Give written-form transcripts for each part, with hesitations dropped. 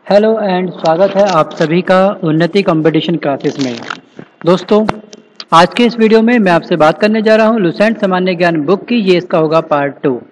Hello and स्वागत है आप सभी का उन्नति कंपटीशन क्लासेस में। दोस्तों, आज के इस वीडियो में मैं आपसे बात करने जा रहा हूँ लुसेंट सामान्य ज्ञान बुक की। ये इसका होगा पार्ट 2।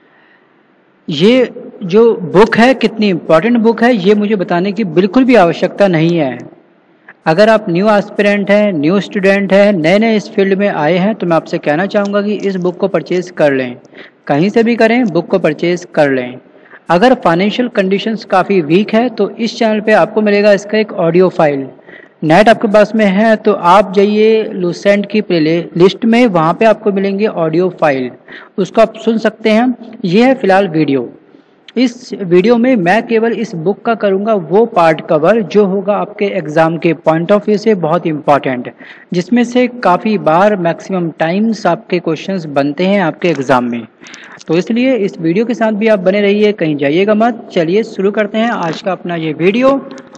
ये जो बुक है कितनी इम्पोर्टेंट बुक है ये मुझे बताने की बिल्कुल भी आवश्यकता नहीं है। अगर आप न्यू एस्पिरेंट हैं, न्यू स्टूडेंट हैं, नए नए इस फील्ड में आए हैं तो मैं आपसे कहना चाहूँगा कि इस बुक को परचेज कर लें। कहीं से भी करें, बुक को परचेज कर लें। अगर फाइनेंशियल कंडीशंस काफ़ी वीक है तो इस चैनल पे आपको मिलेगा इसका एक ऑडियो फाइल। नेट आपके पास में है तो आप जाइए लुसेंट की प्ले लिस्ट में, वहाँ पे आपको मिलेंगे ऑडियो फाइल, उसको आप सुन सकते हैं। ये है फिलहाल वीडियो। इस वीडियो में मैं केवल इस बुक का करूंगा वो पार्ट कवर जो होगा आपके एग्ज़ाम के पॉइंट ऑफ व्यू से बहुत इंपॉर्टेंट, जिसमें से काफ़ी बार मैक्सिमम टाइम्स आपके क्वेश्चंस बनते हैं आपके एग्ज़ाम में। तो इसलिए इस वीडियो के साथ भी आप बने रहिए, कहीं जाइएगा मत। चलिए शुरू करते हैं आज का अपना ये वीडियो।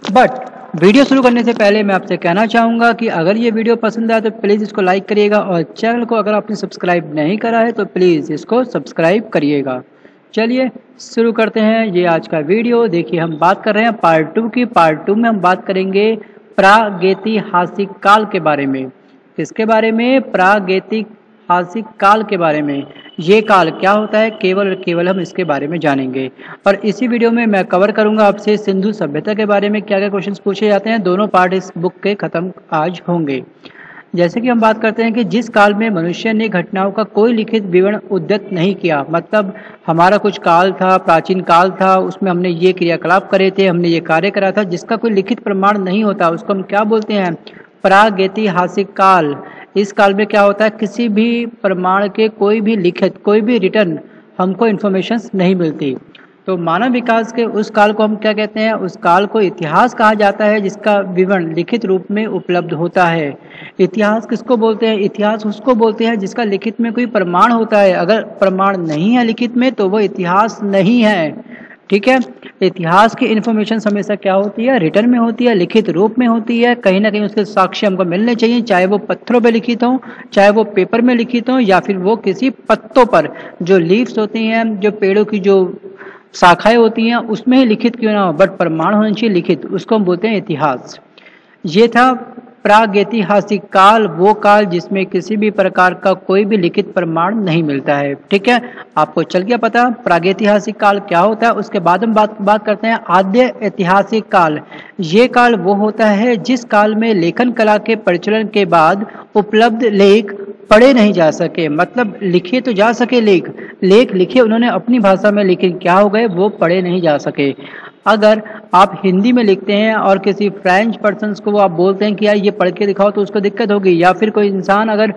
बट वीडियो शुरू करने से पहले मैं आपसे कहना चाहूँगा कि अगर ये वीडियो पसंद आए तो प्लीज़ इसको लाइक करिएगा, और चैनल को अगर आपने सब्सक्राइब नहीं करा है तो प्लीज़ इसको सब्सक्राइब करिएगा। चलिए शुरू करते हैं ये आज का वीडियो। देखिए, हम बात कर रहे हैं पार्ट 2 की। पार्ट 2 में हम बात करेंगे प्रागैतिहासिक काल के बारे में। किसके बारे में? प्रागैतिहासिक काल के बारे में। ये काल क्या होता है, केवल और केवल हम इसके बारे में जानेंगे। और इसी वीडियो में मैं कवर करूंगा आपसे सिंधु सभ्यता के बारे में क्या क्या क्वेश्चंस पूछे जाते हैं। दोनों पार्ट इस बुक के खत्म आज होंगे। जैसे कि हम बात करते हैं कि जिस काल में मनुष्य ने घटनाओं का कोई लिखित विवरण उद्धृत नहीं किया, मतलब हमारा कुछ काल था, प्राचीन काल था, उसमें हमने ये क्रियाकलाप करे थे, हमने ये कार्य करा था, जिसका कोई लिखित प्रमाण नहीं होता, उसको हम क्या बोलते हैं? प्रागैतिहासिक काल। इस काल में क्या होता है, किसी भी प्रमाण के कोई भी लिखित, कोई भी रिटर्न हमको इन्फॉर्मेशन नहीं मिलती। तो मानव विकास के उस काल को हम क्या कहते हैं? उस काल को इतिहास कहा जाता है जिसका विवरण लिखित रूप में उपलब्ध होता है। इतिहास किसको बोलते हैं? इतिहास उसको बोलते हैं जिसका लिखित में कोई प्रमाण होता है। अगर प्रमाण नहीं है लिखित में तो वो इतिहास नहीं है। ठीक है। इतिहास की इन्फॉर्मेशन हमेशा क्या होती है? रिटर्न में होती है, लिखित रूप में होती है। कहीं ना कहीं उसके साक्ष्य हमको मिलने चाहिए, चाहे वो पत्थरों पे लिखित हो, चाहे वो पेपर में लिखित हो, या फिर वो किसी पत्तों पर, जो लीव्स होती हैं, जो पेड़ों की जो शाखाएं होती हैं, उसमें ही लिखित क्यों ना हो, बट प्रमाण होना चाहिए लिखित। उसको हम बोलते हैं इतिहास। ये था प्रागैतिहासिक काल, वो काल जिसमें किसी भी प्रकार का कोई भी लिखित प्रमाण नहीं मिलता है। ठीक है, आपको चल गया पता प्रागैतिहासिक काल क्या होता है। उसके बाद हम बात करते हैं आद्य ऐतिहासिक काल। ये काल वो होता है जिस काल में लेखन कला के प्रचलन के बाद उपलब्ध लेख पढ़े नहीं जा सके, मतलब लिखे तो जा सके, लेख लिखे उन्होंने अपनी भाषा में, लेकिन क्या हो गए, वो पढ़े नहीं जा सके। अगर आप हिंदी में लिखते हैं और किसी फ्रेंच पर्सन्स को वो आप बोलते हैं कि यार ये पढ़ के दिखाओ, तो उसको दिक्कत होगी। या फिर कोई इंसान अगर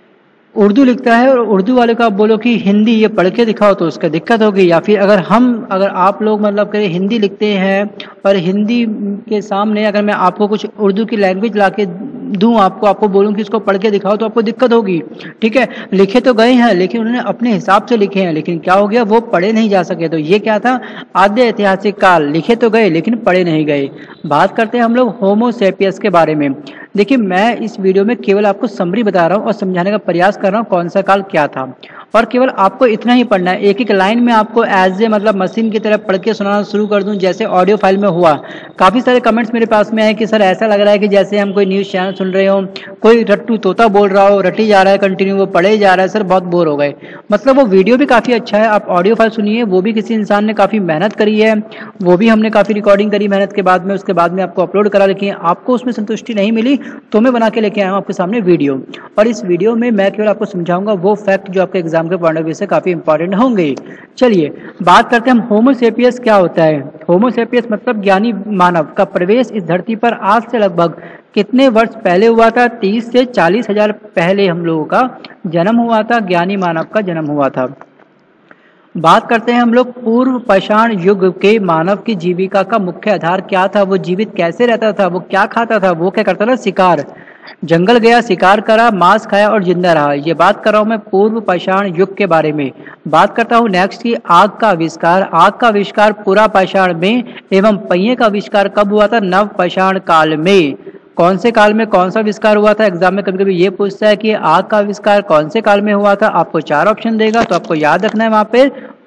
उर्दू लिखता है और उर्दू वाले को आप बोलो कि हिंदी ये पढ़ के दिखाओ, तो उसका दिक्कत होगी। या फिर अगर आप लोग मतलब करें हिंदी लिखते हैं और हिंदी के सामने अगर मैं आपको कुछ उर्दू की लैंग्वेज ला के दूँ, आपको बोलूँ कि इसको पढ़ के दिखाओ, तो आपको दिक्कत होगी। ठीक है, लिखे तो गए हैं लेकिन उन्होंने अपने हिसाब से लिखे हैं, लेकिन क्या हो गया, वो पढ़े नहीं जा सके। तो ये क्या था? आद्य ऐतिहासिक काल। लिखे तो गए लेकिन पढ़े नहीं गए। बात करते हैं हम लोग होमो सेपियस के बारे में। देखिए, मैं इस वीडियो में केवल आपको समरी बता रहा हूँ और समझाने का प्रयास कर रहा हूँ कौन सा काल क्या था, और केवल आपको इतना ही पढ़ना है। एक एक लाइन में आपको एज ए मतलब मशीन की तरह पढ़ के सुनाना शुरू कर दूं, जैसे ऑडियो फाइल में हुआ। काफ़ी सारे कमेंट्स मेरे पास में है कि सर ऐसा लग रहा है कि जैसे हम कोई न्यूज़ चैनल सुन रहे हो, कोई रट्टू तोता बोल रहा हो, रटी जा रहा है कंटिन्यू, वो पढ़े जा रहा है, सर बहुत बोर हो गए। मतलब वो वीडियो भी काफ़ी अच्छा है, आप ऑडियो फाइल सुनिए, वो भी किसी इंसान ने काफ़ी मेहनत करी है, वो भी हमने काफ़ी रिकॉर्डिंग करी मेहनत के बाद में, उसके बाद में आपको अपलोड करा। लेकिन आपको उसमें संतुष्टि नहीं मिली तो मैं बना के लेके आया हूँ आपके सामने वीडियो, और इस वीडियो में मैं केवल आपको समझाऊंगा वो फैक्ट जो आपके एग्जाम के पॉइंट ऑफ व्यू से काफ़ी इंपॉर्टेंट होंगे। चलिए बात करते हैं हम होमो सेपियस क्या होता है। होमो सेपियस मतलब ज्ञानी मानव का प्रवेश इस धरती पर आज से लगभग कितने वर्ष पहले हुआ था? 30 से 40 हजार पहले हम लोगों का जन्म हुआ था, ज्ञानी मानव का जन्म हुआ था। बात करते हैं हम लोग पूर्व पाषाण युग के मानव की जीविका का मुख्य आधार क्या था, वो जीवित कैसे रहता था, वो क्या खाता था, वो क्या करता था? शिकार। जंगल गया, शिकार करा, मांस खाया और जिंदा रहा। ये बात कर रहा हूँ मैं पूर्व पाषाण युग के बारे में। बात करता हूँ नेक्स्ट की आग का आविष्कार। आग का आविष्कार पूरा पाषाण में एवं पहिए का आविष्कार कब हुआ था? नव पाषाण काल में। कौन से काल में कौन सा आविष्कार हुआ था? एग्जाम में कभी कभी ये पूछता है कि आग का आविष्कार कौन से काल में हुआ था। आपको 4 ऑप्शन देगा तो आपको याद रखना है वहां पे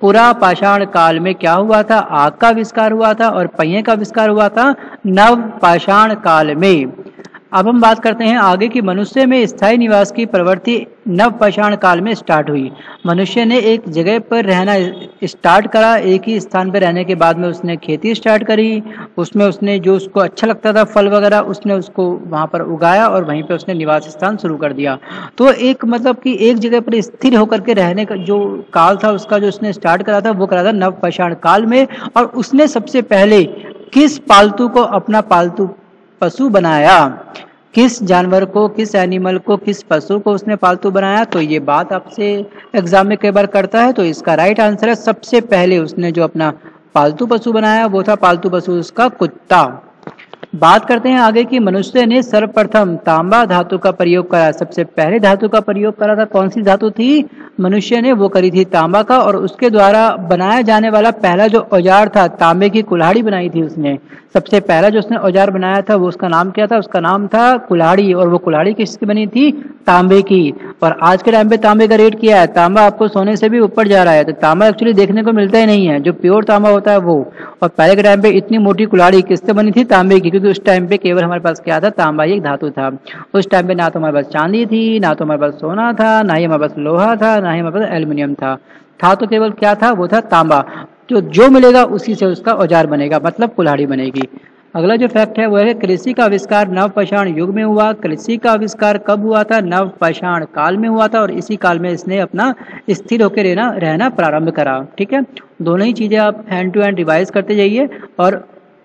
पुरा पाषाण काल में क्या हुआ था? आग का आविष्कार हुआ था और पहिए का आविष्कार हुआ था नव पाषाण काल में। अब हम बात करते हैं आगे कि मनुष्य में स्थायी निवास की प्रवृत्ति नव पाषाण काल में स्टार्ट हुई। मनुष्य ने एक जगह पर रहना स्टार्ट करा, एक ही स्थान पर रहने के बाद में उसने खेती स्टार्ट करी, उसमें उसने जो उसको अच्छा लगता था फल वगैरह उसने उसको वहाँ पर उगाया और वहीं पर उसने निवास स्थान शुरू कर दिया। तो एक मतलब कि एक जगह पर स्थिर होकर के रहने का जो काल था उसका जो उसने स्टार्ट करा था वो करा था नव पाषाण काल में। और उसने सबसे पहले किस पालतू को अपना पालतू पशु बनाया? किस जानवर को, किस एनिमल को, किस पशु को उसने पालतू बनाया? तो ये बात आपसे एग्जाम में कई बार करता है। तो इसका राइट आंसर है सबसे पहले उसने जो अपना पालतू पशु बनाया वो था पालतू पशु उसका कुत्ता। बात करते हैं आगे कि मनुष्य ने सर्वप्रथम तांबा धातु का प्रयोग करा। सबसे पहले धातु का प्रयोग करा था, कौन सी धातु थी? मनुष्य ने वो करी थी तांबा का। और उसके द्वारा बनाया जाने वाला पहला जो औजार था, तांबे की कुल्हाड़ी बनाई थी उसने। सबसे पहला जो उसने औजार बनाया था वो उसका नाम क्या था? उसका नाम था कुल्हाड़ी। और वो कुल्हाड़ी किसकी बनी थी? तांबे की। और आज के टाइम पे तांबे का रेट क्या है? तांबा आपको सोने से भी ऊपर जा रहा है। तो तांबा एक्चुअली देखने को मिलता ही नहीं है, जो प्योर तांबा होता है वो। और पहले के टाइम पे इतनी मोटी कुल्हाड़ी किससे बनी थी? तांबे की। क्योंकि उस टाइम पे केवल हमारे पास क्या था? तांबा ही एक धातु था। उस टाइम पे ना तो हमारे पास चांदी थी, ना तो हमारे पास सोना था, ना ही हमारे पास लोहा था, ना ही हमारे पास एल्युमिनियम था तो केवल क्या था? वो था तांबा। जो मिलेगा उसी से उसका औजार बनेगा, मतलब कुल्हाड़ी बनेगी। अगला जो फैक्ट है वो है कृषि का आविष्कार नव पाषाण युग में हुआ। कृषि का आविष्कार कब हुआ था? नव पाषाण काल में हुआ था। और इसी काल में इसने अपना स्थिर होकर रहना प्रारंभ करा। ठीक है, दोनों ही चीजें आप हैंड टू हैंड रिवाइज करते जाइए। और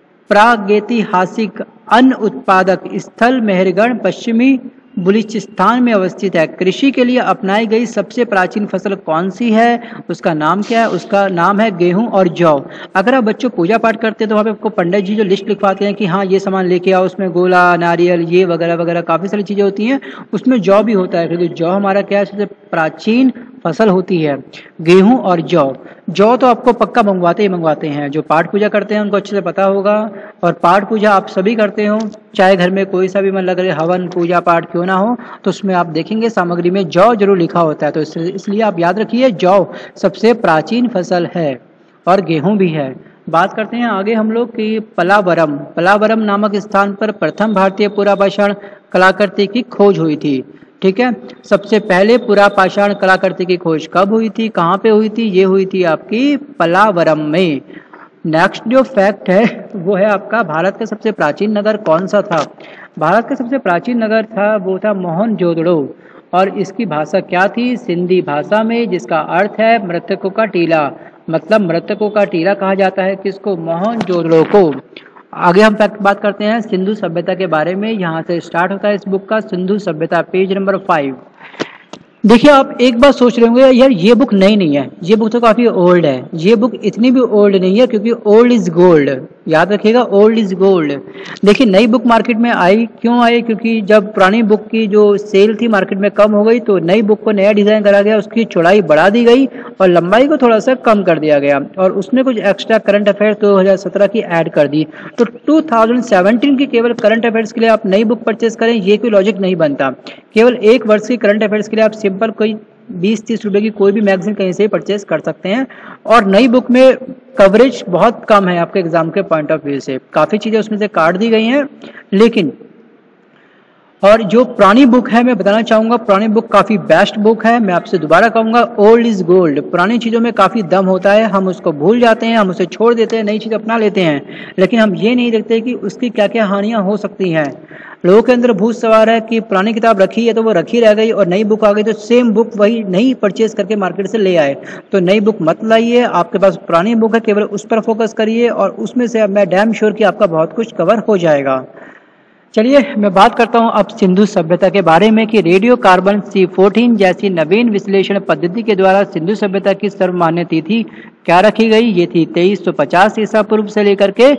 प्रागैतिहासिक अन्न उत्पादक स्थल मेहरगढ़ पश्चिमी बलूचिस्तान में अवस्थित है। कृषि के लिए अपनाई गई सबसे प्राचीन फसल कौन सी है? उसका नाम क्या है? उसका नाम है गेहूं और जौ। अगर आप बच्चों पूजा पाठ करते हैं तो वहाँ पे आपको पंडित जी जो लिस्ट लिखवाते हैं कि हाँ ये सामान लेके आओ, उसमें गोला, नारियल, ये वगैरह वगैरह काफ़ी सारी चीज़ें होती हैं। उसमें जौ भी होता है, क्योंकि जौ हमारा क्या है? सबसे प्राचीन फसल होती है गेहूं और जौ। जौ तो आपको पक्का मंगवाते हैं, जो पाठ पूजा करते हैं उनको अच्छे से पता होगा। और पाठ पूजा आप सभी करते हो, चाहे घर में कोई सा भी मन लग रहे हवन पूजा पाठ क्यों ना हो, तो उसमें आप देखेंगे सामग्री में जौ जरूर लिखा होता है। तो इसलिए आप याद रखिए जौ सबसे प्राचीन फसल है और गेहूं भी है। बात करते हैं आगे हम लोग कि पलावरम नामक स्थान पर प्रथम भारतीय पुरापाषाण कलाकृति की खोज हुई थी। ठीक है, सबसे पहले पुरापाषाण कलाकृति की खोज कब हुई थी, कहाँ पे हुई थी? ये हुई थी आपकी पलावरम में। नेक्स्ट जो फैक्ट है वो है आपका भारत का सबसे प्राचीन नगर कौन सा था? भारत का सबसे प्राचीन नगर था वो था मोहनजोदड़ो। और इसकी भाषा क्या थी? सिंधी भाषा में, जिसका अर्थ है मृतकों का टीला। मतलब मृतकों का टीला कहा जाता है किसको? मोहनजोदड़ो को। आगे हम फैक्ट बात करते हैं सिंधु सभ्यता के बारे में। यहाँ से स्टार्ट होता है इस बुक का सिंधु सभ्यता, पेज नंबर 5। देखिए आप एक बात सोच रहे होंगे यार ये बुक नई नहीं है, ये बुक तो काफी ओल्ड है। ये बुक इतनी भी ओल्ड नहीं है, क्योंकि ओल्ड इज गोल्ड, याद रखिएगा, ओल्ड इज गोल्ड। देखिए नई बुक मार्केट में आई, क्यों आई? क्योंकि जब पुरानी बुक की जो सेल थी मार्केट में कम हो गई, तो नई बुक को नया डिजाइन करा गया, उसकी चौड़ाई बढ़ा दी गई और लंबाई को थोड़ा सा कम कर दिया गया, और उसमें कुछ एक्स्ट्रा करंट अफेयर 2017 की ऐड कर दी। तो 2017 की केवल करंट अफेयर्स के लिए आप नई बुक परचेस करें, ये कोई लॉजिक नहीं बनता। केवल एक वर्ष की करंट अफेयर्स के लिए आप सिंपल कोई 20-30 रुपए की कोई भी मैगजीन कहीं से परचेस कर सकते हैं। और नई बुक में कवरेज बहुत कम है आपके एग्जाम के पॉइंट ऑफ व्यू से, काफी चीजें उसमें से काट दी गई हैं। लेकिन और जो पुरानी बुक है मैं बताना चाहूंगा, पुरानी बुक काफी बेस्ट बुक है। मैं आपसे दोबारा कहूंगा ओल्ड इज गोल्ड। पुरानी चीजों में काफी दम होता है, हम उसको भूल जाते हैं, हम उसे छोड़ देते हैं, नई चीज अपना लेते हैं, लेकिन हम ये नहीं देखते कि उसकी क्या क्या हानियां हो सकती हैं। लोगों के अंदर भूत सवार है कि पुरानी किताब रखी है तो वो रखी रह गई, और नई बुक आ गई तो सेम बुक वही नई परचेज करके मार्केट से ले आए। तो नई बुक मत लाइए, आपके पास पुरानी बुक है, केवल उस पर फोकस करिए और उसमें से मैं डैम श्योर कि आपका बहुत कुछ कवर हो जाएगा। चलिए मैं बात करता हूं अब सिंधु सभ्यता के बारे में कि रेडियो कार्बन C14 जैसी नवीन विश्लेषण पद्धति के द्वारा सिंधु सभ्यता की सर्वमान्य तिथि क्या रखी गई? ये थी 2350 ईसा पूर्व से लेकर के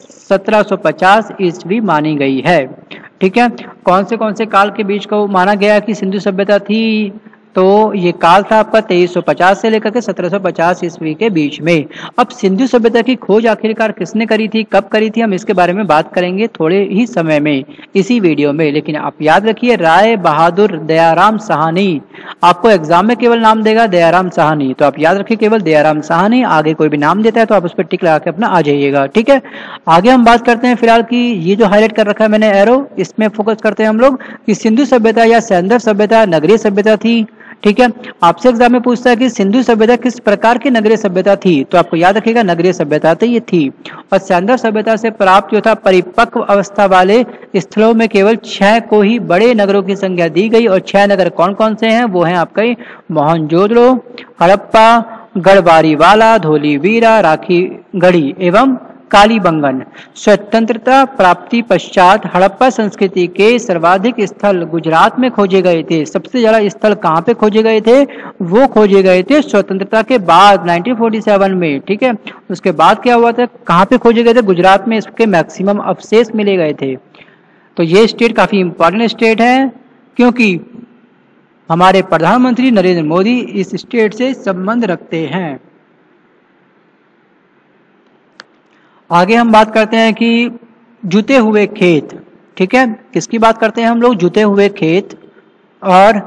1750 ईस्वी मानी गई है। ठीक है, कौन से काल के बीच को माना गया कि सिंधु सभ्यता थी? तो ये काल था आपका 2350 से लेकर के 1750 ईस्वी के बीच में। अब सिंधु सभ्यता की खोज आखिरकार किसने करी थी, कब करी थी, हम इसके बारे में बात करेंगे थोड़े ही समय में इसी वीडियो में। लेकिन आप याद रखिए राय बहादुर दयाराम साहनी, आपको एग्जाम में केवल नाम देगा दयाराम साहनी, तो आप याद रखिए केवल दयाराम साहनी, आगे कोई भी नाम देता है तो आप उस पर टिक लगा के अपना आ जाइएगा, ठीक है। आगे हम बात करते हैं फिलहाल की ये जो हाईलाइट कर रखा है मैंने एरो, इसमें फोकस करते हैं हम लोग कि सिंधु सभ्यता या सैंधव सभ्यता नगरीय सभ्यता थी, ठीक है। आपसे एग्जाम में पूछता है कि सिंधु सभ्यता किस प्रकार की नगरीय सभ्यता थी, तो आपको याद रखिएगा नगरीय सभ्यता तो ये थी। और सैंधव सभ्यता से प्राप्त जो था परिपक्व अवस्था वाले स्थलों में केवल 6 को ही बड़े नगरों की संख्या दी गई। और 6 नगर कौन कौन से हैं, वो हैं आपके मोहनजोदड़ो, हड़प्पा, गढ़वारीवाला, धोलीवीरा, राखीगढ़ी एवं कालीबंगन। स्वतंत्रता प्राप्ति पश्चात हड़प्पा संस्कृति के सर्वाधिक स्थल गुजरात में खोजे गए थे। सबसे ज्यादा स्थल कहाँ पे खोजे गए थे, वो खोजे गए थे स्वतंत्रता के बाद 1947 में, ठीक है। उसके बाद क्या हुआ था, कहाँ पे खोजे गए थे, गुजरात में इसके मैक्सिमम अवशेष मिले गए थे। तो ये स्टेट काफी इंपॉर्टेंट स्टेट है क्योंकि हमारे प्रधानमंत्री नरेंद्र मोदी इस स्टेट से संबंध रखते हैं। आगे हम बात करते हैं कि जुते हुए खेत, ठीक है, किसकी बात करते हैं हम लोग, जुते हुए खेत और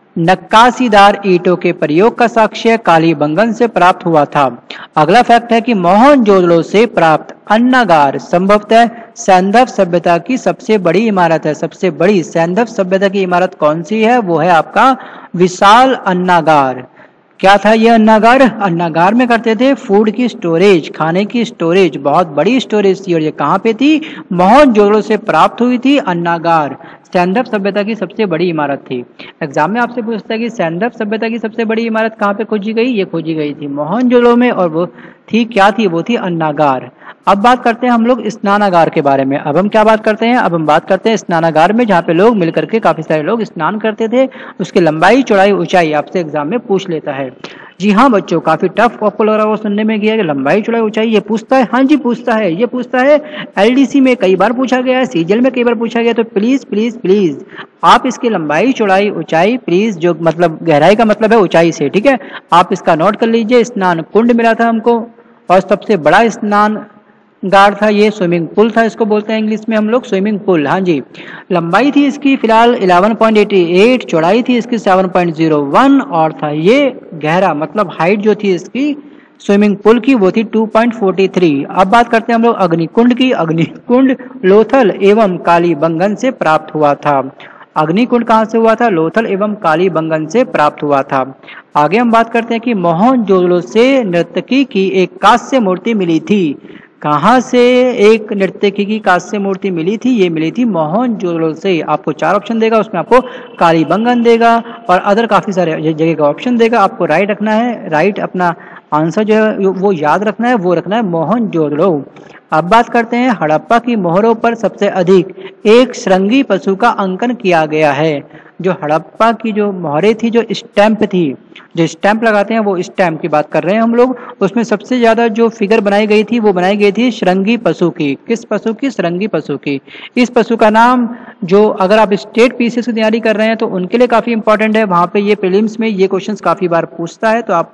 नक्काशीदार ईंटों के प्रयोग का साक्ष्य कालीबंगन से प्राप्त हुआ था। अगला फैक्ट है कि मोहनजोदड़ो से प्राप्त अन्नागार संभवतः सैंधव सभ्यता की सबसे बड़ी इमारत है। सबसे बड़ी सैंधव सभ्यता की इमारत कौन सी है, वो है आपका विशाल अन्नागार। क्या था ये अन्नागार, अन्नागार में करते थे फूड की स्टोरेज, खाने की स्टोरेज, बहुत बड़ी स्टोरेज थी। और ये कहाँ पे थी, मोहनजोदड़ो से प्राप्त हुई थी अन्नागार। सैंधव सभ्यता की सबसे बड़ी इमारत थी। एग्जाम में आपसे पूछता है कि सैंधव सभ्यता की सबसे बड़ी इमारत कहाँ पे खोजी गई, ये खोजी गई थी मोहनजोदड़ो में, और वो थी क्या थी, वो थी अन्नागार। अब बात करते हैं हम लोग स्नानागार के बारे में। अब हम क्या बात करते हैं, अब हम बात करते हैं स्नानागार में, जहाँ पे लोग मिलकर के काफी सारे लोग स्नान करते थे। उसकी लंबाई चौड़ाई ऊंचाई आपसे एग्जाम में पूछ लेता है। जी हाँ बच्चों, काफी टफ आपको लग रहा है वो सुनने में गया कि लंबाई चौड़ाई ऊंचाई ये पूछता है। हाँ जी पूछता है, ये पूछता है, एलडीसी में कई बार पूछा गया है, सीजीएल में कई बार पूछा गया। तो प्लीज प्लीज प्लीज आप इसकी लंबाई चौड़ाई ऊंचाई प्लीज, जो मतलब गहराई का मतलब है ऊंचाई से, ठीक है, आप इसका नोट कर लीजिए। स्नान कुंड मिला था हमको, और सबसे बड़ा स्नान गार था ये स्विमिंग पूल था, इसको बोलते हैं इंग्लिश में हम लोग स्विमिंग पूल। हाँ जी, लंबाई थी इसकी फिलहाल 11.88, चौड़ाई थी इसकी 7.01, और था ये गहरा मतलब हाइट जो थी इसकी स्विमिंग पूल की वो थी 2.43। अब बात करते हैं हम लोग अग्निकुंड की। अग्निकुंड लोथल एवं कालीबंगन से प्राप्त हुआ था। अग्निकुंड कहाँ से हुआ था, लोथल एवं कालीबंगन से प्राप्त हुआ था। आगे हम बात करते हैं कि मोहनजोदड़ो से नर्तकी की एक कांस्य मूर्ति मिली थी। कहाँ से एक नर्तकी की कांस्य मूर्ति मिली थी, ये मिली थी मोहनजोदड़ो से। आपको 4 ऑप्शन देगा, उसमें आपको कालीबंगन देगा और अदर काफी सारे जगह का ऑप्शन देगा। आपको राइट रखना है, राइट अपना आंसर जो है वो याद रखना है, वो रखना है मोहनजोदड़ो। अब बात करते हैं हड़प्पा की मोहरों पर सबसे अधिक एक श्रृंगी पशु का अंकन किया गया है। जो हड़प्पा की जो मोहरें थी, जो स्टैंप थी, जो स्टैंप लगाते हैं वो स्टैंप की बात कर रहे हैं हम लोग, उसमें सबसे ज्यादा जो फिगर बनाई गई थी वो बनाई गई थी श्रृंगी पशु की। किस पशु की, श्रृंगी पशु की। इस पशु का नाम, जो अगर आप स्टेट पीसीएस की तैयारी कर रहे हैं तो उनके लिए काफी इंपॉर्टेंट है, वहां पे ये प्रीलिम्स में ये क्वेश्चंस काफी बार पूछता है, तो आप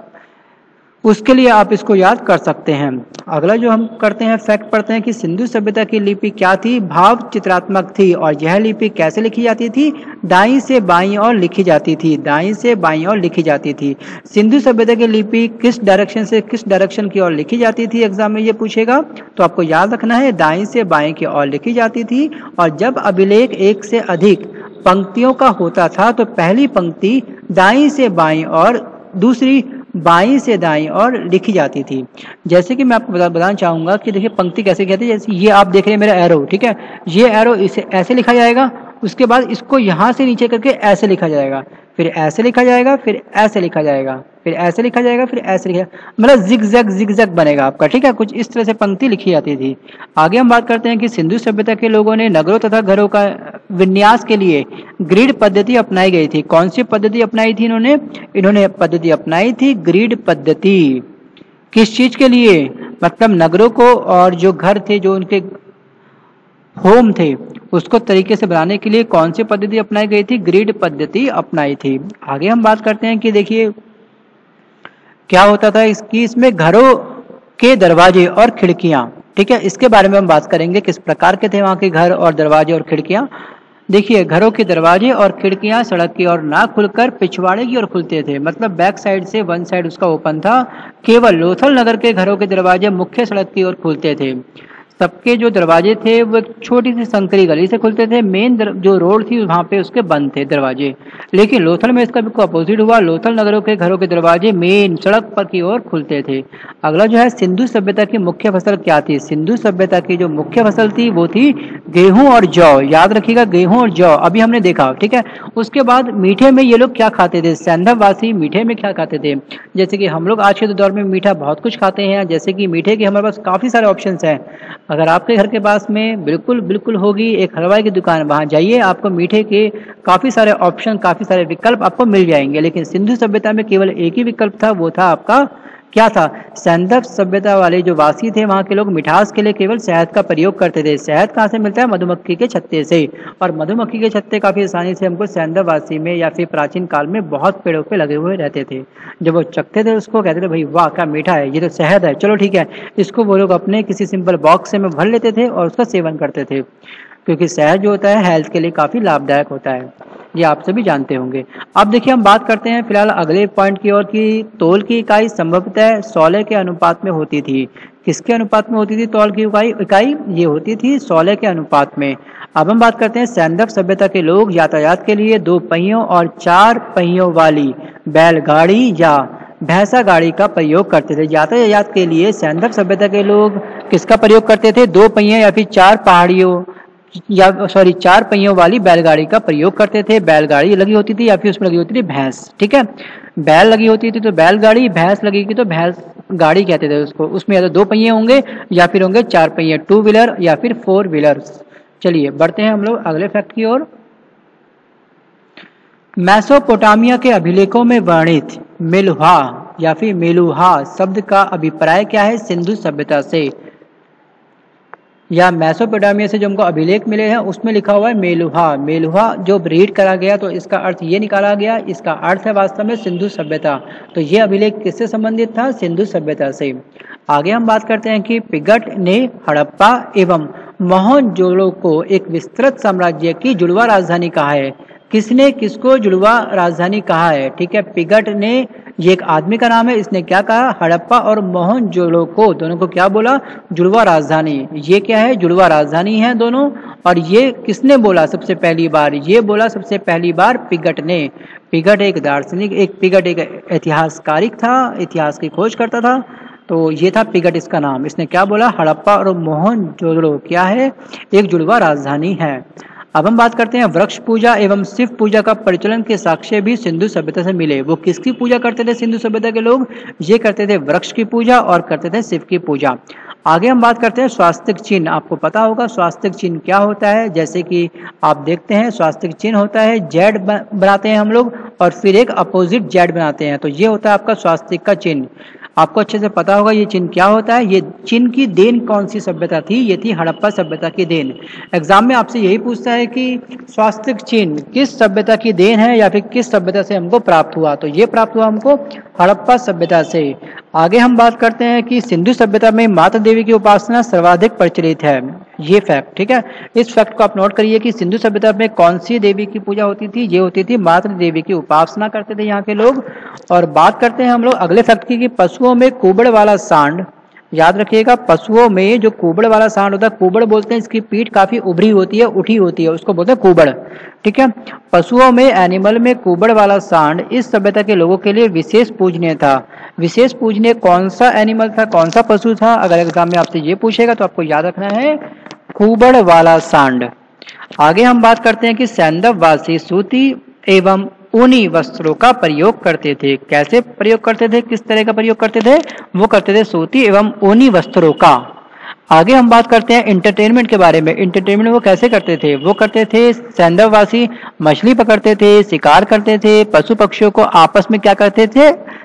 उसके लिए आप इसको याद कर सकते हैं। अगला जो हम करते हैं फैक्ट पढ़ते हैं कि सिंधु सभ्यता की लिपि क्या थी, भाव चित्रात्मक थी। और यह लिपि कैसे लिखी जाती थी, दाईं से बाईं ओर लिखी जाती थी, दाईं से बाईं ओर लिखी जाती थी। सिंधु सभ्यता की लिपि किस डायरेक्शन से किस डायरेक्शन की ओर लिखी जाती थी, एग्जाम में ये पूछेगा, तो आपको याद रखना है दाईं से बाईं की ओर लिखी जाती थी। और जब अभिलेख एक से अधिक पंक्तियों का होता था तो पहली पंक्ति दाईं से बाईं और दूसरी बाईं से दाईं और लिखी जाती थी। जैसे कि मैं आपको बताना चाहूंगा कि देखिए पंक्ति कैसे कहते हैं, जैसे ये आप देख रहे हैं मेरा एरो, ठीक है, ये एरो इसे ऐसे लिखा जाएगा, उसके बाद इसको यहाँ से नीचे करके ऐसे लिखा जाएगा, फिर ऐसे लिखा जाएगा, फिर ऐसे लिखा जाएगा, फिर ऐसे लिखा जाएगा, फिर ऐसे लिखा, मतलब जिग-जैग बनेगा आपका, ठीक है, कुछ इस तरह से पंक्ति लिखी जाती थी। आगे हम बात करते हैं कि सिंधु सभ्यता के लोगों ने नगरों तथा घरों का विन्यास के लिए ग्रिड पद्धति अपनाई गई थी। कौन सी पद्धति अपनाई थी इन्होंने पद्धति अपनाई थी ग्रिड पद्धति। किस चीज के लिए, मतलब नगरों को और जो घर थे, जो उनके होम थे, उसको तरीके से बनाने के लिए कौन सी पद्धति अपनाई गई थी? ग्रिड पद्धति अपनाई थी। आगे हम बात करते हैं कि देखिए क्या होता था इसकी, इसमें घरों के दरवाजे और खिड़कियां, ठीक है, इसके बारे में हम बात करेंगे किस प्रकार के थे वहां के घर और दरवाजे और खिड़कियां। देखिए घरों के दरवाजे और खिड़कियां सड़क की ओर ना खुलकर पिछवाड़े की ओर खुलते थे, मतलब बैक साइड से वन साइड उसका ओपन था। केवल लोथल नगर के घरों के दरवाजे मुख्य सड़क की ओर खुलते थे। सबके जो दरवाजे थे वो एक छोटी सी संकरी गली से खुलते थे, मेन जो रोड थी वहां पे उसके बंद थे दरवाजे। लेकिन लोथल में इसका बिल्कुल अपोजिट हुआ, लोथल नगरों के घरों के दरवाजे मेन सड़क पर की ओर खुलते थे। अगला जो है सिंधु सभ्यता की मुख्य फसल क्या थी? सिंधु सभ्यता की जो मुख्य फसल थी वो थी गेहूं और जौ। याद रखिएगा गेहूं और जौ अभी हमने देखा, ठीक है। उसके बाद मीठे में ये लोग क्या खाते थे? सैंधव वासी मीठे में क्या खाते थे? जैसे कि हम लोग आज के दौर में मीठा बहुत कुछ खाते हैं, जैसे कि मीठे के हमारे पास काफी सारे ऑप्शंस हैं। अगर आपके घर के पास में बिल्कुल होगी एक हलवाई की दुकान, वहां जाइए, आपको मीठे के काफी सारे ऑप्शन, काफी सारे विकल्प आपको मिल जाएंगे। लेकिन सिंधु सभ्यता में केवल एक ही विकल्प था, वो था आपका क्या था? सैंधव सभ्यता वाले जो वासी थे वहां के लोग मिठास के लिए केवल शहद का प्रयोग करते थे। शहद कहाँ से मिलता है? मधुमक्खी के छत्ते से, और मधुमक्खी के छत्ते काफी आसानी से हमको सैंधव वासी में या फिर प्राचीन काल में बहुत पेड़ों पे लगे हुए रहते थे। जब वो चखते थे उसको कहते थे भाई वाह क्या मीठा है, ये तो शहद है, चलो ठीक है। इसको वो लोग अपने किसी सिंपल बॉक्स में भर लेते थे और उसका सेवन करते थे, क्योंकि शहद जो होता है हेल्थ के लिए काफी लाभदायक होता है, ये आप सभी जानते होंगे। अब देखिए हम बात करते हैं फिलहाल अगले पॉइंट की ओर कि तौल की इकाई संभवतः 16 के अनुपात में होती थी। किसके अनुपात में होती थी तौल की इकाई? ये होती थी 16 के अनुपात में। अब हम बात करते हैं सैंधव सभ्यता के लोग यातायात के लिए 2 पहियों और 4 पहियों वाली बैलगाड़ी या भैंसा गाड़ी का प्रयोग करते थे। यातायात के लिए सैंधव सभ्यता के लोग किसका प्रयोग करते थे? 2 पहिए या फिर 4 पहियों वाली बैलगाड़ी का प्रयोग करते थे। बैलगाड़ी लगी होती थी या फिर उसमें लगी होती थी भैंस, ठीक है। बैल लगी होती थी तो बैलगाड़ी, भैंस लगेगी तो भैंस गाड़ी कहते थे उसको। उसमें या तो 2 पहिए होंगे या फिर होंगे 4 पहिए, 2 व्हीलर या फिर 4 व्हीलर्स। चलिए बढ़ते हैं हम लोग अगले फैक्ट की ओर। मेसोपोटामिया के अभिलेखों में वर्णित मेलुहा या फिर मेलुहा शब्द का अभिप्राय क्या है? सिंधु सभ्यता से या मेसोपोटामिया से जो हमको अभिलेख मिले हैं उसमें लिखा हुआ है मेलुहा। मेलुहा जो रीड करा गया तो इसका अर्थ ये निकाला गया, इसका अर्थ है वास्तव में सिंधु सभ्यता। तो ये अभिलेख किससे संबंधित था? सिंधु सभ्यता से। आगे हम बात करते हैं कि पिगट ने हड़प्पा एवं मोहनजोदड़ो को एक विस्तृत साम्राज्य की जुड़वा राजधानी कहा है। किसने किसको जुड़वा राजधानी कहा है? ठीक है, पिगट ने, ये एक आदमी का नाम है, इसने क्या कहा? हड़प्पा और मोहनजोदड़ो को दोनों को क्या बोला? जुड़वा राजधानी। ये क्या है? जुड़वा राजधानी है दोनों। और ये किसने बोला सबसे पहली बार? ये बोला सबसे पहली बार पिगट ने। पिगट एक दार्शनिक, पिगट एक इतिहासकारिक था, इतिहास की खोज करता था। तो ये था पिगट इसका नाम। इसने क्या बोला? हड़प्पा और मोहनजोदड़ो क्या है? एक जुड़वा राजधानी है। अब हम बात करते हैं वृक्ष पूजा एवं शिव पूजा का प्रचलन के साक्ष्य भी सिंधु सभ्यता से मिले। वो किसकी पूजा करते थे सिंधु सभ्यता के लोग? ये करते थे वृक्ष की पूजा और करते थे शिव की पूजा। आगे हम बात करते हैं स्वास्तिक चिन्ह। आपको पता होगा स्वास्तिक चिन्ह क्या होता है। जैसे कि आप देखते हैं स्वास्तिक चिन्ह होता है जेड बनाते हैं हम लोग और फिर एक अपोजिट जेड बनाते हैं, तो ये होता है आपका स्वास्तिक का चिन्ह। आपको अच्छे से पता होगा ये चिन्ह क्या होता है। ये चिन्ह की देन कौन सी सभ्यता थी? ये थी हड़प्पा सभ्यता की देन। एग्जाम में आपसे यही पूछता है कि स्वास्तिक चिन्ह किस सभ्यता की देन है या फिर किस सभ्यता से हमको प्राप्त हुआ, तो ये प्राप्त हुआ हमको हड़प्पा सभ्यता से। आगे हम बात करते हैं कि सिंधु सभ्यता में माता देवी की उपासना सर्वाधिक प्रचलित है। ये फैक्ट, ठीक है, इस फैक्ट को आप नोट करिए कि सिंधु सभ्यता में कौन सी देवी की पूजा होती थी? ये होती थी माता देवी की उपासना करते थे यहाँ के लोग। और बात करते हैं हम लोग अगले फैक्ट की कि पशुओं में कुबड़ वाला सांड, याद रखिएगा पशुओं में जो कुबड़ वाला सांड होता है, कुबड़ बोलते हैं, इसकी पीठ काफी उभरी होती है, उठी होती है, उसको बोलते हैं कुबड़, ठीक है। पशुओं में, एनिमल में कुबड़ वाला सांड इस सभ्यता के लोगों के लिए विशेष पूजनीय था। विशेष पूजनीय कौन सा एनिमल था, कौन सा पशु था? अगर एग्जाम में आपसे ये पूछेगा तो आपको याद रखना है कुबड़ वाला सांड। आगे हम बात करते हैं कि सैंधव वासी सूती एवं ऊनी वस्त्रों का प्रयोग करते थे। कैसे प्रयोग करते थे? किस तरह का प्रयोग करते थे? वो करते थे सूती एवं ऊनी वस्त्रों का। आगे हम बात करते हैं एंटरटेनमेंट के बारे में। एंटरटेनमेंट वो कैसे करते थे? वो करते थे सैंधव वासी मछली पकड़ते थे, शिकार करते थे, पशु पक्षियों को आपस में क्या करते थे?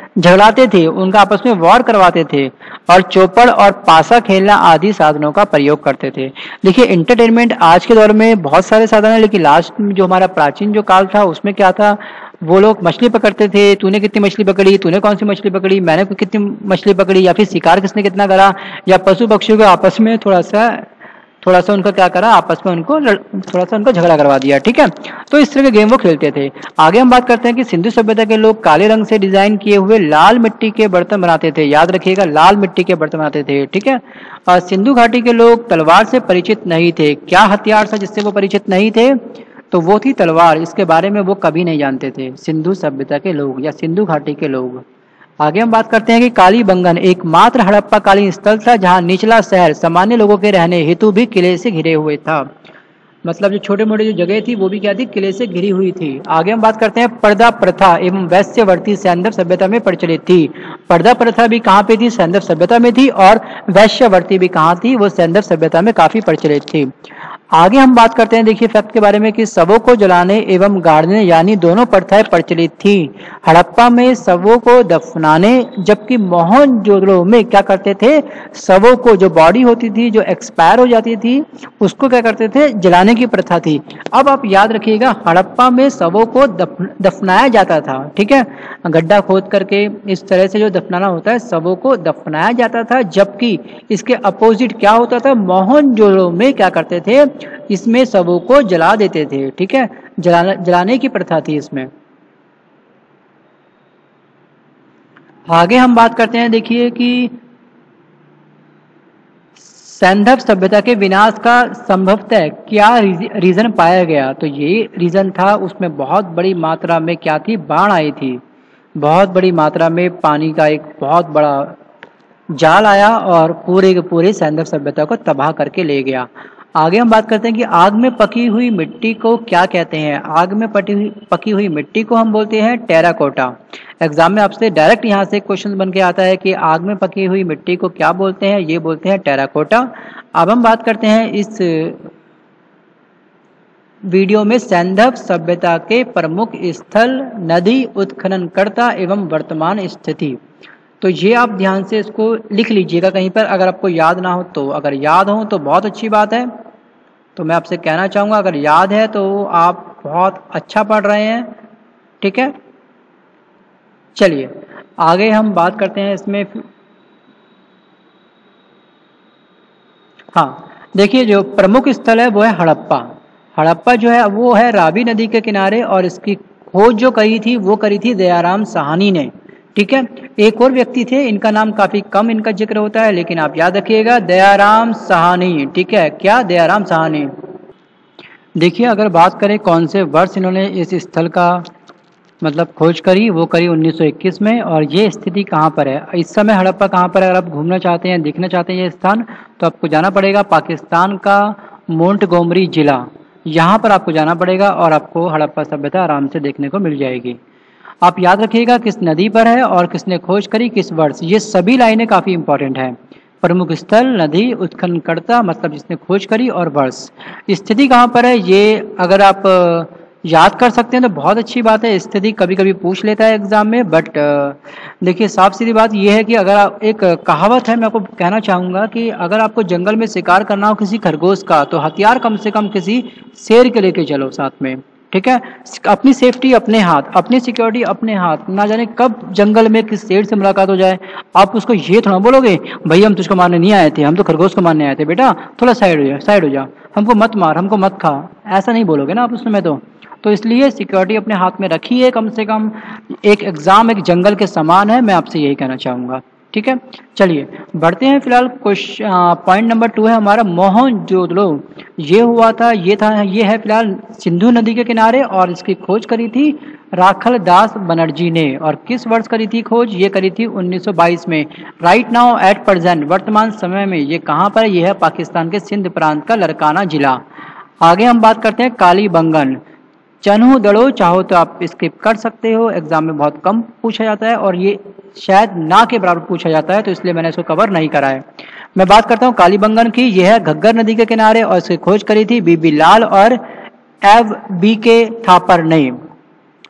झगड़ाते थे, उनका आपस में वॉर करवाते थे और चौपड़ और पासा खेलना आदि साधनों का प्रयोग करते थे। देखिए इंटरटेनमेंट आज के दौर में बहुत सारे साधन हैं, लेकिन लास्ट में जो हमारा प्राचीन जो काल था उसमें क्या था, वो लोग मछली पकड़ते थे, तूने कितनी मछली पकड़ी, तूने कौन सी मछली पकड़ी, मैंने कितनी मछली पकड़ी, या फिर शिकार किसने कितना करा, या पशु पक्षियों के आपस में थोड़ा सा उनका क्या करा, आपस में उनको थोड़ा सा उनको झगड़ा करवा दिया। ठीक है, तो इस तरह के गेम वो खेलते थे। आगे हम बात करते हैं कि सिंधु सभ्यता के लोग काले रंग से डिजाइन किए हुए लाल मिट्टी के बर्तन बनाते थे। याद रखिएगा, लाल मिट्टी के बर्तन बनाते थे। ठीक है, और सिंधु घाटी के लोग तलवार से परिचित नहीं थे। क्या हथियार था जिससे वो परिचित नहीं थे, तो वो थी तलवार। इसके बारे में वो कभी नहीं जानते थे सिंधु सभ्यता के लोग या सिंधु घाटी के लोग। आगे हम बात करते हैं कि कालीबंगन एकमात्र हड़प्पा कालीन स्थल था जहां निचला शहर सामान्य लोगों के रहने हेतु भी किले से घिरे हुए था। मतलब जो छोटे मोटे जो जगह थी वो भी क्या थी, किले से घिरी हुई थी। आगे हम बात करते हैं पर्दा प्रथा एवं वैश्यवर्ती सैंधव सभ्यता में प्रचलित थी। पर्दा प्रथा भी कहाँ पे थी, सैंधव सभ्यता में थी, और वैश्यवर्ती भी कहाँ थी, वो सैंधव सभ्यता में काफी प्रचलित थी। आगे हम बात करते हैं देखिए फैक्ट के बारे में कि शवों को जलाने एवं गाड़ने यानी दोनों प्रथाएं प्रचलित थी। हड़प्पा में शवों को दफनाने, जबकि मोहनजोदड़ो में क्या करते थे, शवों को जो बॉडी होती थी जो एक्सपायर हो जाती थी उसको क्या करते थे, जलाने की प्रथा थी। अब आप याद रखिएगा हड़प्पा में शवों को दफनाया जाता था। ठीक है, गड्ढा खोद करके इस तरह से जो दफनाना होता है, शवों को दफनाया जाता था, जबकि इसके अपोजिट क्या होता था, मोहनजोदड़ो में क्या करते थे, इसमें शवों को जला देते थे। ठीक है, जलाने की प्रथा थी इसमें। आगे हम बात करते हैं देखिए कि सैंधव सभ्यता के विनाश का संभवतः क्या रीजन पाया गया, तो ये रीजन था उसमें बहुत बड़ी मात्रा में क्या थी, बाढ़ आई थी। बहुत बड़ी मात्रा में पानी का एक बहुत बड़ा जाल आया और पूरे के पूरे सैंधव सभ्यता को तबाह करके ले गया। आगे हम बात करते हैं कि आग में पकी हुई मिट्टी को क्या कहते हैं। आग में पकी हुई मिट्टी को हम बोलते हैं टेराकोटा। एग्जाम में आपसे डायरेक्ट यहाँ से क्वेश्चन बन के आता है कि आग में पकी हुई मिट्टी को क्या बोलते हैं, ये बोलते हैं टेराकोटा। अब हम बात करते हैं इस वीडियो में सैंधव सभ्यता के प्रमुख स्थल, नदी, उत्खननकर्ता एवं वर्तमान स्थिति। तो ये आप ध्यान से इसको लिख लीजिएगा कहीं पर, अगर आपको याद ना हो तो। अगर याद हो तो बहुत अच्छी बात है, तो मैं आपसे कहना चाहूँगा अगर याद है तो आप बहुत अच्छा पढ़ रहे हैं। ठीक है, चलिए आगे हम बात करते हैं इसमें। हाँ देखिए, जो प्रमुख स्थल है वो है हड़प्पा। हड़प्पा जो है वो है रावी नदी के किनारे, और इसकी खोज जो करी थी वो करी थी दयाराम साहनी ने। ठीक है, एक और व्यक्ति थे, इनका नाम काफी कम इनका जिक्र होता है, लेकिन आप याद रखिएगा दयाराम साहनी। ठीक है, क्या, दयाराम साहनी। देखिए अगर बात करें कौन से वर्ष इन्होंने इस स्थल का मतलब खोज करी, वो करी 1921 में। और ये स्थिति कहाँ पर है इस समय, हड़प्पा कहाँ पर है, अगर आप घूमना चाहते हैं, देखना चाहते हैं ये स्थान, तो आपको जाना पड़ेगा पाकिस्तान का मोंटगोमरी जिला, यहाँ पर आपको जाना पड़ेगा और आपको हड़प्पा सभ्यता आराम से देखने को मिल जाएगी। आप याद रखिएगा किस नदी पर है और किसने खोज करी, किस वर्ष, ये सभी लाइनें काफ़ी इंपॉर्टेंट हैं। प्रमुख स्थल, नदी, उत्खननकर्ता मतलब जिसने खोज करी, और वर्ष। स्थिति कहाँ पर है ये अगर आप याद कर सकते हैं तो बहुत अच्छी बात है। स्थिति कभी कभी पूछ लेता है एग्जाम में, बट देखिए साफ सीधी बात यह है कि अगर आप, एक कहावत है मैं आपको कहना चाहूँगा कि अगर आपको जंगल में शिकार करना हो किसी खरगोश का, तो हथियार कम से कम किसी शेर के लेके चलो साथ में। ठीक है, अपनी सेफ्टी अपने हाथ, अपनी सिक्योरिटी अपने हाथ, ना जाने कब जंगल में किस शेर से मुलाकात हो जाए। आप उसको ये थोड़ा बोलोगे भाई हम तुझको मारने नहीं आए थे, हम तो खरगोश को मारने आए थे, बेटा थोड़ा साइड हो जा, साइड हो जा, हमको मत मार, हमको मत खा, ऐसा नहीं बोलोगे ना आप उस समय। तो इसलिए सिक्योरिटी अपने हाथ में रखिए कम से कम। एक एग्जाम एक जंगल के समान है, मैं आपसे यही कहना चाहूँगा। ठीक है, चलिए बढ़ते हैं। फिलहाल पॉइंट नंबर 2 है हमारा मोहनजोदड़ो। ये हुआ था, ये है फिलहाल सिंधु नदी के किनारे, और इसकी खोज करी थी राखल दास बनर्जी ने। और किस वर्ष करी थी खोज, ये करी थी 1922 में। राइट नाउ एट प्रेजेंट, वर्तमान समय में ये कहाँ पर है, ये है पाकिस्तान के सिंध प्रांत का लरकाना जिला। आगे हम बात करते हैं कालीबंगन। चन्हू-दड़ो चाहो तो आप स्किप कर सकते हो, एग्जाम में बहुत कम पूछा जाता है और ये शायद ना के बराबर पूछा जाता है, तो इसलिए मैंने इसको कवर नहीं करा है। मैं बात करता हूँ कालीबंगन की। यह है घग्गर नदी के किनारे और इसकी खोज करी थी बीबी लाल और एव बी के थापर ने।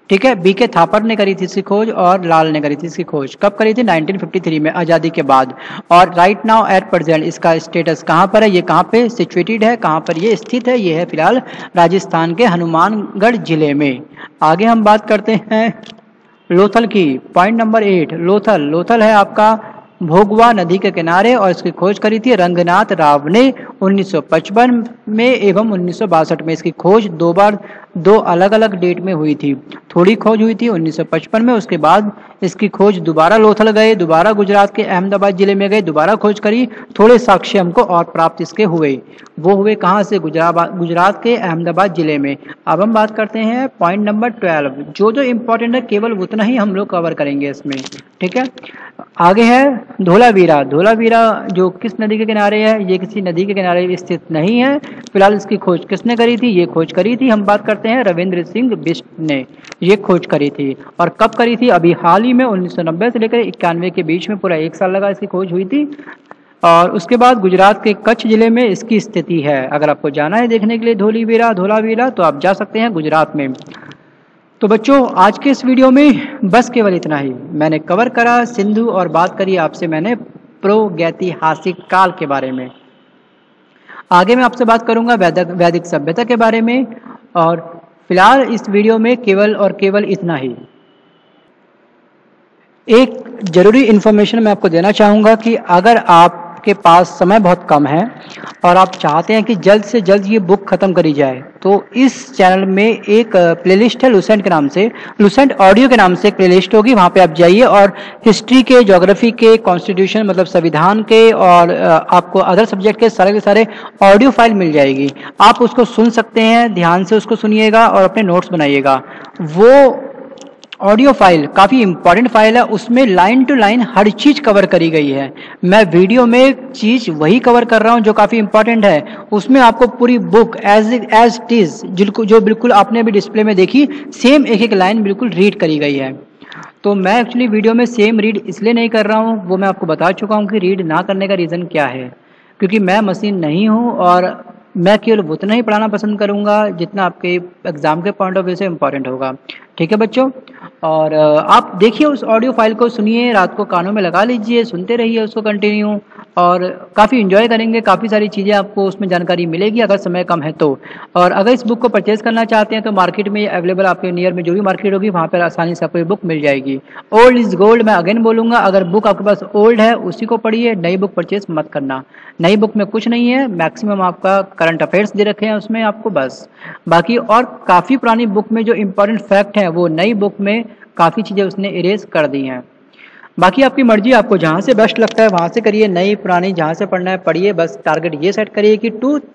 ठीक है। बीके थापर ने करी थी इसकी खोज और लाल ने करी थी इसकी खोज। कब करी थी? 1953 में, आज़ादी के बाद। और राइट नाउ एट प्रेजेंट इसका स्टेटस कहाँ पर है, ये कहाँ पे सिचुएटेड है, कहाँ पर ये स्थित है? ये है फिलहाल राजस्थान के हनुमानगढ़ जिले में। आगे हम बात करते हैं लोथल की। Point number 8, Lothal. लोथल है आपका भोगवा नदी के किनारे और इसकी खोज करी थी रंगनाथ राव ने 1955 में एवं 1962 में। इसकी खोज दो अलग अलग डेट में हुई थी। थोड़ी खोज हुई थी 1955 में, उसके बाद इसकी खोज दोबारा लोथल गए, दोबारा गुजरात के अहमदाबाद जिले में गए, दोबारा खोज करी। थोड़े साक्ष्य हमको और प्राप्त इसके हुए। वो हुए कहाँ से? गुजरात के अहमदाबाद जिले में। अब हम बात करते हैं पॉइंट नंबर 12। जो इम्पोर्टेंट है केवल उतना ही हम लोग कवर करेंगे इसमें, ठीक है। आगे है धोलावीरा। धोलावीरा जो किस नदी के किनारे है? ये किसी नदी के किनारे स्थित नहीं है। फिलहाल इसकी खोज किसने करी थी? ये खोज करी थी, हम बात करते हैं रविंद्र सिंह बिष्ट ने ये खोज करी थी। और कब करी थी? अभी हाल ही में 1990 से लेकर 91 के बीच में, पूरा 1 साल लगा इसकी खोज हुई थी। और उसके बाद गुजरात के कच्छ जिले में इसकी स्थिति है। अगर आपको जाना है देखने के लिए धोलावीरा तो आप जा सकते हैं गुजरात में। तो बच्चों आज के इस वीडियो में बस केवल इतना ही। मैंने कवर करा सिंधु और बात करी आपसे मैंने प्रागैतिहासिक काल के बारे में। आगे मैं आपसे बात करूंगा वैदिक सभ्यता के बारे में। और फिलहाल इस वीडियो में केवल और केवल इतना ही। एक जरूरी इन्फॉर्मेशन मैं आपको देना चाहूँगा कि अगर आपके पास समय बहुत कम है और आप चाहते हैं कि जल्द से जल्द ये बुक ख़त्म करी जाए, तो इस चैनल में एक प्लेलिस्ट है लुसेंट के नाम से, लुसेंट ऑडियो के नाम से एक प्लेलिस्ट होगी। वहाँ पे आप जाइए और हिस्ट्री के, ज्योग्राफी के, कॉन्स्टिट्यूशन मतलब संविधान के और आपको अदर सब्जेक्ट के सारे ऑडियो फाइल मिल जाएगी। आप उसको सुन सकते हैं, ध्यान से उसको सुनिएगा और अपने नोट्स बनाइएगा। वो ऑडियो फाइल काफ़ी इंपॉर्टेंट फाइल है, उसमें लाइन टू लाइन हर चीज़ कवर करी गई है। मैं वीडियो में चीज़ वही कवर कर रहा हूँ जो काफ़ी इंपॉर्टेंट है। उसमें आपको पूरी बुक एज इट इज़ जो बिल्कुल आपने अभी डिस्प्ले में देखी, सेम एक एक लाइन बिल्कुल रीड करी गई है। तो मैं एक्चुअली वीडियो में सेम रीड इसलिए नहीं कर रहा हूँ, वो मैं आपको बता चुका हूँ कि रीड ना करने का रीज़न क्या है। क्योंकि मैं मशीन नहीं हूँ और मैं केवल उतना ही पढ़ाना पसंद करूँगा जितना आपके एग्ज़ाम के पॉइंट ऑफ व्यू से इम्पॉर्टेंट होगा। ठीक है बच्चों। और आप देखिए उस ऑडियो फाइल को, सुनिए, रात को कानों में लगा लीजिए, सुनते रहिए उसको कंटिन्यू, और काफ़ी इन्जॉय करेंगे। काफ़ी सारी चीज़ें आपको उसमें जानकारी मिलेगी अगर समय कम है तो। और अगर इस बुक को परचेज़ करना चाहते हैं तो मार्केट में अवेलेबल, आपके नियर में जो भी मार्केट होगी वहाँ पर आसानी से आपको ये बुक मिल जाएगी। ओल्ड इज़ गोल्ड मैं अगेन बोलूँगा, अगर बुक आपके पास ओल्ड है उसी को पढ़िए, नई बुक परचेज़ मत करना। नई बुक में कुछ नहीं है, मैक्सिमम आपका करंट अफेयर्स दे रखे हैं उसमें आपको बस। बाकी और काफ़ी पुरानी बुक में जो इम्पोर्टेंट फैक्ट हैं वो नई बुक में काफ़ी चीज़ें उसने इरेज कर दी हैं। बाकी आपकी मर्जी, आपको जहाँ से बेस्ट लगता है वहाँ से करिए, नई पुरानी जहाँ से पढ़ना है पढ़िए। बस टारगेट ये सेट करिए कि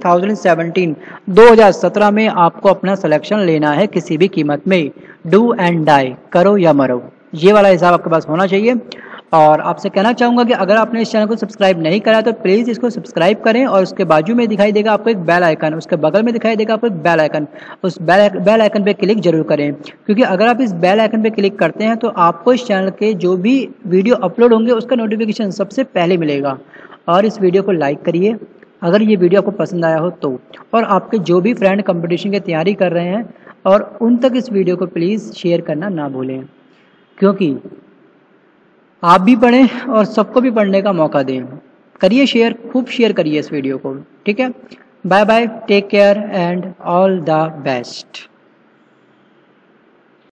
2017 में आपको अपना सिलेक्शन लेना है किसी भी कीमत में। डू एंड डाई, करो या मरो, ये वाला हिसाब आपके पास होना चाहिए। और आपसे कहना चाहूँगा कि अगर आपने इस चैनल को सब्सक्राइब नहीं करा तो प्लीज़ इसको सब्सक्राइब करें, और उसके बाजू में दिखाई देगा आपको एक बेल आइकन, उसके बगल में दिखाई देगा आपको एक बेल आइकन, उस बेल आइकन पे क्लिक जरूर करें। क्योंकि अगर आप इस बेल आइकन पे क्लिक करते हैं तो आपको इस चैनल के जो भी वीडियो अपलोड होंगे उसका नोटिफिकेशन सबसे पहले मिलेगा। और इस वीडियो को लाइक करिए अगर ये वीडियो आपको पसंद आया हो तो, और आपके जो भी फ्रेंड कंपटीशन की तैयारी कर रहे हैं और उन तक इस वीडियो को प्लीज़ शेयर करना ना भूलें, क्योंकि आप भी पढ़ें और सबको भी पढ़ने का मौका दें। करिए शेयर, खूब शेयर करिए इस वीडियो को। ठीक है, bye bye, take care and all the best.